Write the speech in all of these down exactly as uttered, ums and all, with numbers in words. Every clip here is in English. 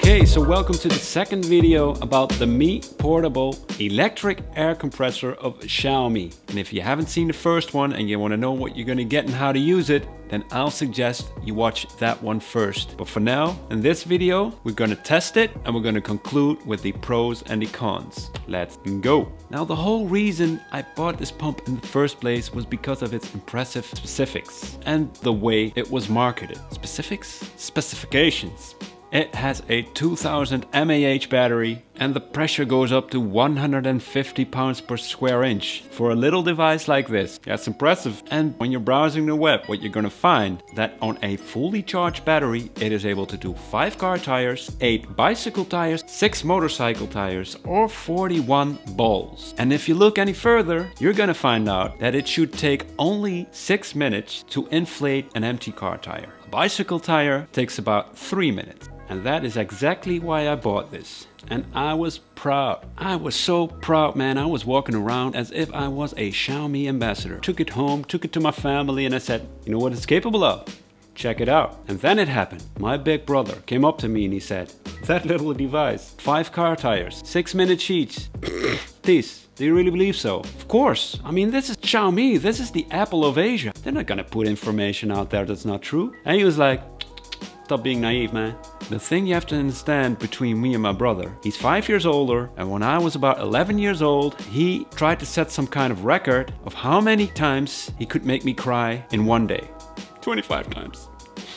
Okay, so welcome to the second video about the Mi portable electric air compressor of Xiaomi. And if you haven't seen the first one and you want to know what you're going to get and how to use it, then I'll suggest you watch that one first. But for now, in this video, we're going to test it and we're going to conclude with the pros and the cons. Let's go. Now, the whole reason I bought this pump in the first place was because of its impressive specifics and the way it was marketed. Specifics? Specifications. It has a two thousand milliamp hour battery and the pressure goes up to one hundred fifty pounds per square inch. For a little device like this, that's impressive. And when you're browsing the web, what you're gonna find that on a fully charged battery, it is able to do five car tires, eight bicycle tires, six motorcycle tires, or forty-one balls. And if you look any further, you're gonna find out that it should take only six minutes to inflate an empty car tire. A bicycle tire takes about three minutes. And that is exactly why I bought this. And I was proud. I was so proud, man. I was walking around as if I was a Xiaomi ambassador. Took it home, took it to my family, and I said, you know what it's capable of? Check it out. And then it happened. My big brother came up to me and he said, that little device, five car tires, six minute sheets. This, do you really believe so? Of course. I mean, this is Xiaomi. This is the Apple of Asia. They're not gonna put information out there that's not true. And he was like, stop being naive, man. The thing you have to understand between me and my brother, he's five years older, and when I was about eleven years old, he tried to set some kind of record of how many times he could make me cry in one day. twenty-five times.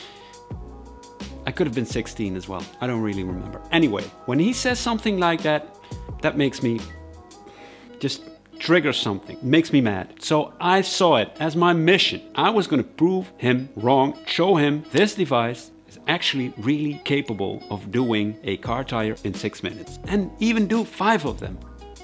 I could have been sixteen as well. I don't really remember. Anyway, when he says something like that, that makes me just trigger something, makes me mad. So I saw it as my mission. I was going to prove him wrong, show him this device is actually really capable of doing a car tire in six minutes and even do five of them.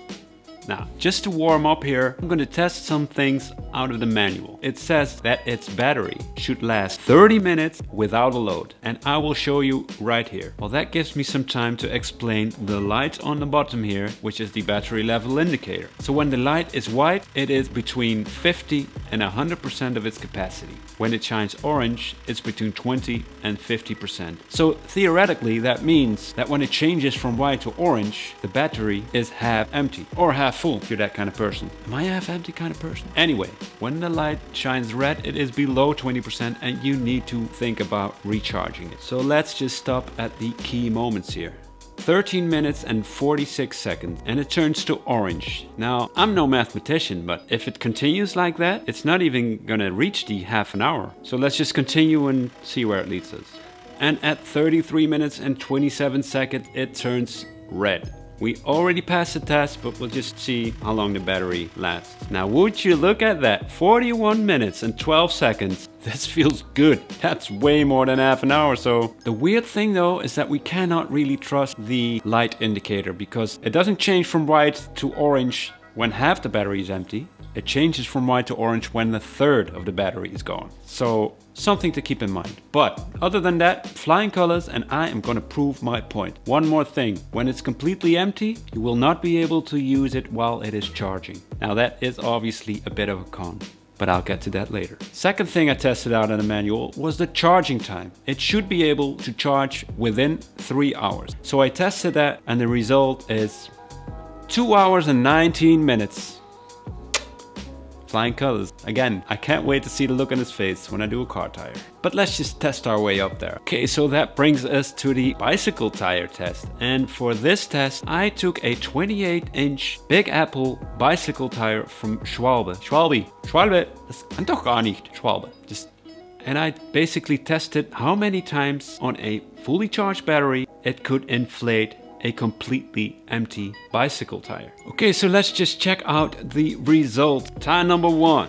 Now, just to warm up here, I'm going to test some things out of the manual. It says that its battery should last thirty minutes without a load. And I will show you right here. Well, that gives me some time to explain the light on the bottom here, which is the battery level indicator. So when the light is white, it is between fifty and one hundred percent of its capacity. When it shines orange, it's between twenty and fifty percent. So theoretically, that means that when it changes from white to orange, the battery is half empty or half full if you're that kind of person. Am I a half empty kind of person? Anyway, when the light shines red, it is below twenty percent and you need to think about recharging it. So let's just stop at the key moments here. thirteen minutes and forty-six seconds and it turns to orange. Now, I'm no mathematician, but if it continues like that, it's not even gonna reach the half an hour. So let's just continue and see where it leads us. And at thirty-three minutes and twenty-seven seconds, it turns red. We already passed the test, but we'll just see how long the battery lasts. Now, would you look at that? forty-one minutes and twelve seconds. This feels good. That's way more than half an hour. So the weird thing though is that we cannot really trust the light indicator because it doesn't change from white to orange when half the battery is empty. It changes from white to orange when the third of the battery is gone. So something to keep in mind. But other than that, flying colors, and I am gonna prove my point. One more thing, when it's completely empty, you will not be able to use it while it is charging. Now that is obviously a bit of a con, but I'll get to that later. Second thing I tested out in the manual was the charging time. It should be able to charge within three hours. So I tested that and the result is two hours and nineteen minutes. Flying colors. Again, I can't wait to see the look on his face when I do a car tire. But let's just test our way up there. Okay, so that brings us to the bicycle tire test. And for this test, I took a twenty-eight inch Big Apple bicycle tire from Schwalbe. Schwalbe. Schwalbe. Das kann doch gar nicht. Schwalbe. Just. And I basically tested how many times on a fully charged battery it could inflate a completely empty bicycle tire. Okay, so let's just check out the result. Tire number one.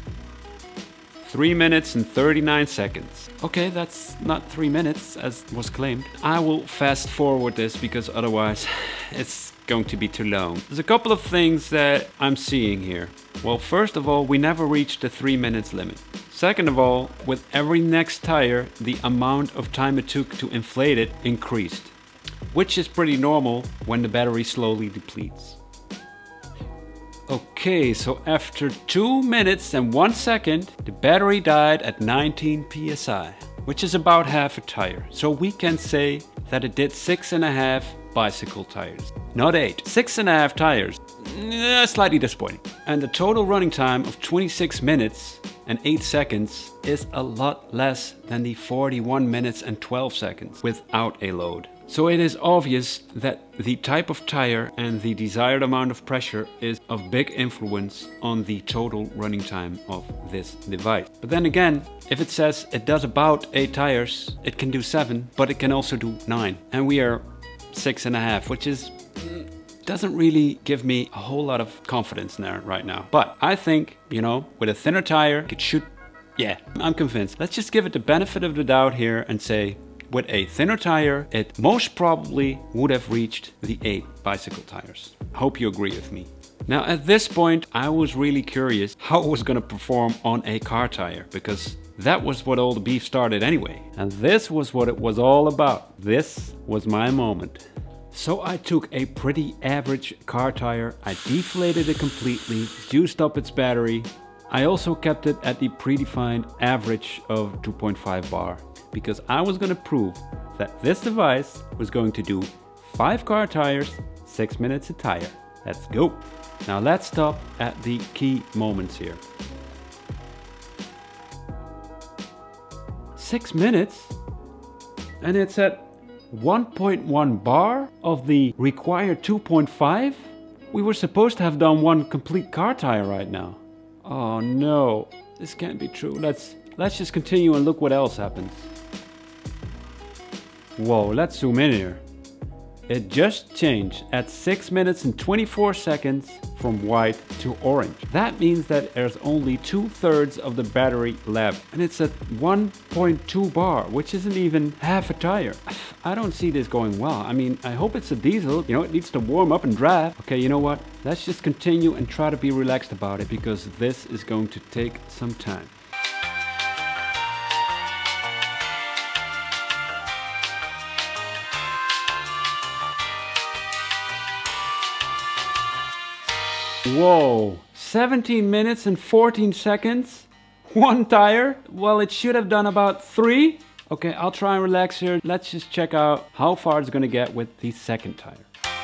three minutes and thirty-nine seconds. Okay, that's not three minutes as was claimed. I will fast forward this because otherwise it's going to be too long. There's a couple of things that I'm seeing here. Well, first of all, we never reached the three minutes limit. Second of all, with every next tire, the amount of time it took to inflate it increased, which is pretty normal when the battery slowly depletes. Okay, so after two minutes and one second, the battery died at nineteen P S I, which is about half a tire. So we can say that it did six and a half bicycle tires. Not eight. Six and a half tires. Eh, slightly disappointing. And the total running time of twenty-six minutes and eight seconds is a lot less than the forty-one minutes and twelve seconds without a load. So it is obvious that the type of tire and the desired amount of pressure is of big influence on the total running time of this device. But then again, if it says it does about eight tires, it can do seven, but it can also do nine. And we are six and a half, which is doesn't really give me a whole lot of confidence there right now. But I think, you know, with a thinner tire, it should, yeah, I'm convinced. Let's just give it the benefit of the doubt here and say, with a thinner tire, it most probably would have reached the eight bicycle tires. Hope you agree with me. Now at this point, I was really curious how it was going to perform on a car tire, because that was what all the beef started anyway. And this was what it was all about. This was my moment. So I took a pretty average car tire, I deflated it completely, juiced up its battery. I also kept it at the predefined average of two point five bar, because I was going to prove that this device was going to do five car tires, six minutes a tire. Let's go. Now let's stop at the key moments here. Six minutes and it's at one point one bar of the required two point five? We were supposed to have done one complete car tire right now. Oh no, this can't be true. Let's let's just continue and look what else happens. Whoa, let's zoom in here. It just changed at six minutes and twenty-four seconds from white to orange. That means that there's only two thirds of the battery left. And it's at one point two bar, which isn't even half a tire. I don't see this going well. I mean, I hope it's a diesel. You know, it needs to warm up and drive. Okay, you know what? Let's just continue and try to be relaxed about it, because this is going to take some time. Whoa, seventeen minutes and fourteen seconds? One tire? Well, it should have done about three. Okay, I'll try and relax here. Let's just check out how far it's gonna get with the second tire.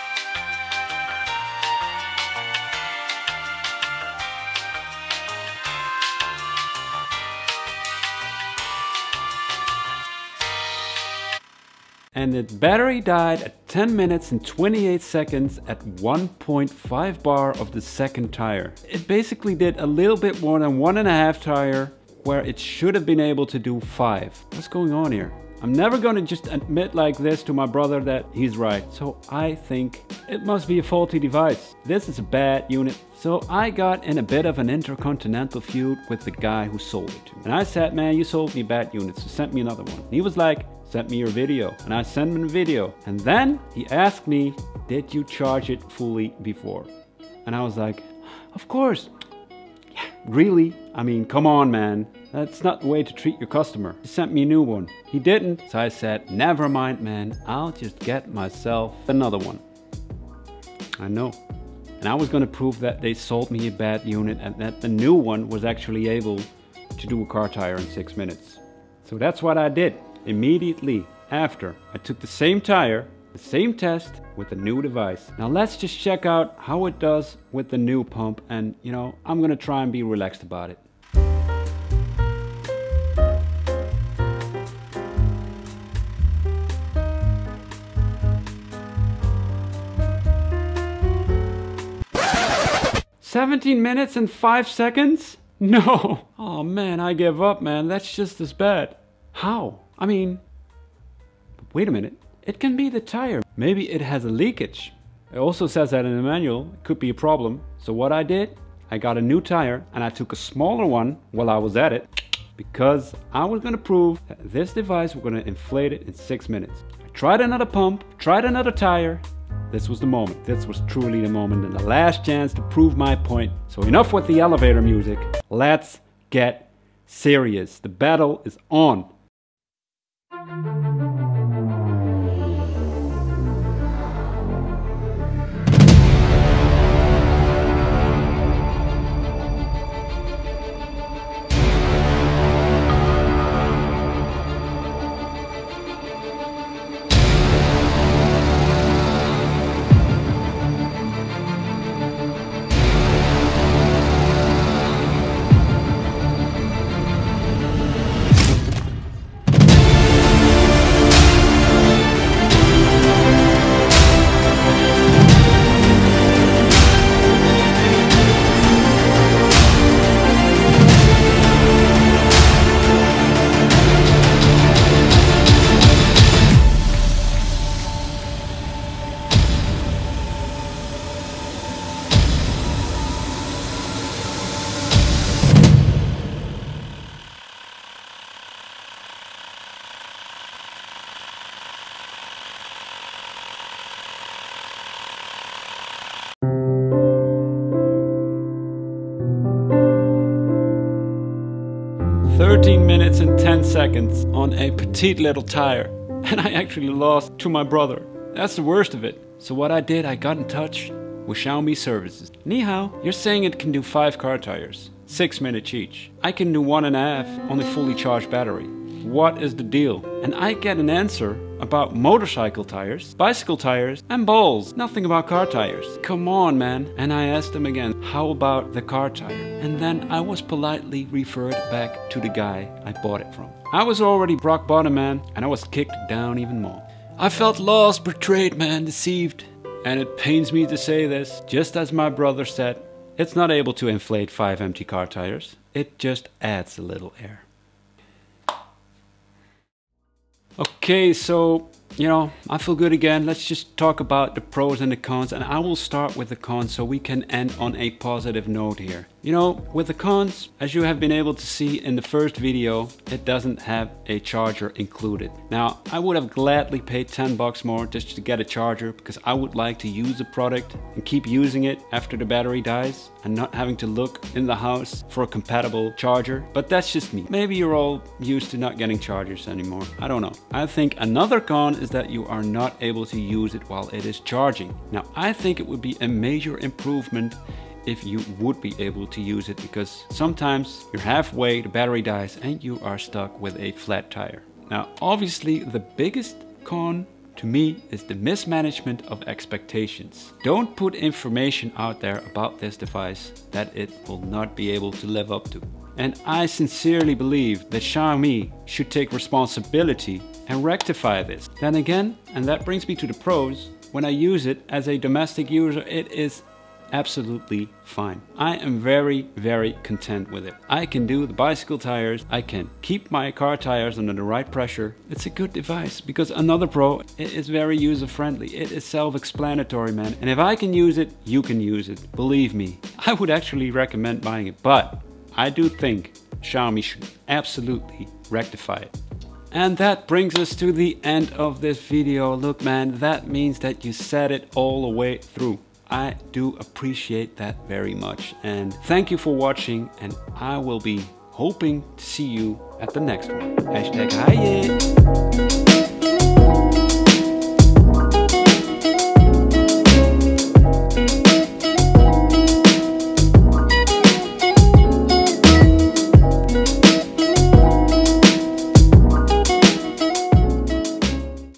And its battery died at ten minutes and twenty-eight seconds at one point five bar of the second tire. It basically did a little bit more than one and a half tire, where it should have been able to do five. What's going on here? I'm never gonna just admit like this to my brother that he's right. So I think it must be a faulty device. This is a bad unit. So I got in a bit of an intercontinental feud with the guy who sold it to me. And I said, man, you sold me bad units, so send me another one. And he was like, send me your video. And I sent him a video. And then he asked me, did you charge it fully before? And I was like, of course. Yeah, really? I mean, come on, man. That's not the way to treat your customer. He sent me a new one. He didn't. So I said, never mind, man. I'll just get myself another one. I know. And I was going to prove that they sold me a bad unit and that the new one was actually able to do a car tire in six minutes. So that's what I did. Immediately after, I took the same tire, the same test with the new device. Now let's just check out how it does with the new pump, and you know, I'm gonna try and be relaxed about it. seventeen minutes and five seconds? No! Oh man, I give up, man. That's just as bad. How? I mean, wait a minute. It can be the tire. Maybe it has a leakage. It also says that in the manual. It could be a problem. So what I did, I got a new tire and I took a smaller one while I was at it, because I was going to prove that this device was going to inflate it in six minutes. I tried another pump, tried another tire. This was the moment. This was truly the moment and the last chance to prove my point. So enough with the elevator music. Let's get serious. The battle is on. thirteen minutes and ten seconds on a petite little tire. And I actually lost to my brother. That's the worst of it. So what I did, I got in touch with Xiaomi services. Ni hao, you're saying it can do five car tires, six minutes each. I can do one and a half on a fully charged battery. What is the deal? And I get an answer about motorcycle tires, bicycle tires, and balls. Nothing about car tires. Come on, man. And I asked them again, how about the car tire? And then I was politely referred back to the guy I bought it from. I was already rock bottom, man, and I was kicked down even more. I felt lost, betrayed, man, deceived. And it pains me to say this, just as my brother said, it's not able to inflate five empty car tires. It just adds a little air. Okay, so, you know, I feel good again. Let's just talk about the pros and the cons, and I will start with the cons so we can end on a positive note here. You know, with the cons, as you have been able to see in the first video, it doesn't have a charger included. Now, I would have gladly paid ten bucks more just to get a charger because I would like to use the product and keep using it after the battery dies and not having to look in the house for a compatible charger. But that's just me. Maybe you're all used to not getting chargers anymore. I don't know. I think another con is that you are not able to use it while it is charging. Now, I think it would be a major improvement if you would be able to use it, because sometimes you're halfway, the battery dies, and you are stuck with a flat tire. Now, obviously, the biggest con to me is the mismanagement of expectations. Don't put information out there about this device that it will not be able to live up to. And I sincerely believe that Xiaomi should take responsibility and rectify this. Then again, and that brings me to the pros, when I use it as a domestic user, it is absolutely fine. I am very, very content with it. I can do the bicycle tires, I can keep my car tires under the right pressure. It's a good device because another pro, it is very user friendly. It is self-explanatory, man. And if I can use it, you can use it. Believe me, I would actually recommend buying it, but I do think Xiaomi should absolutely rectify it. And that brings us to the end of this video. Look, man, that means that you said it all the way through. I do appreciate that very much, and thank you for watching, and I will be hoping to see you at the next one. Hashtag hi.